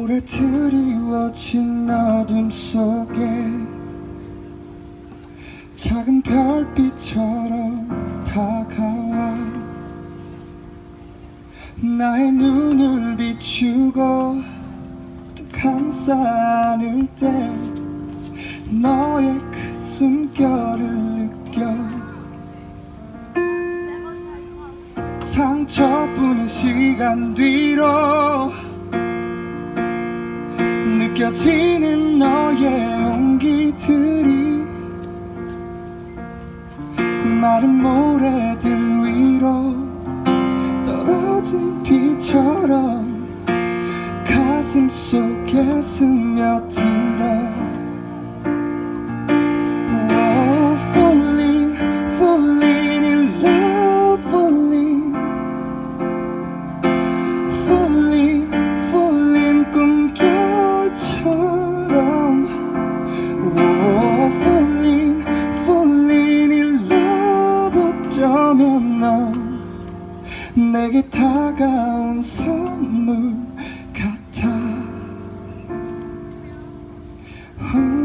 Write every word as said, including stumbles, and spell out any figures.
오래 드리워진 어둠 속에 작은 별빛처럼 다가와 나의 눈을 비추고 또 감싸 안을 때 너의 그 숨결을 느껴 상처뿐인 시간 뒤로 느껴지는 너의 용기들이 마른 모래들 위로 떨어진 비처럼 가슴 속에 스며들어 oh, falling, falling in love, falling falling, falling 꿈결처럼 oh, falling, falling in love 어쩌면 넌 내게 다가온 선물 같아.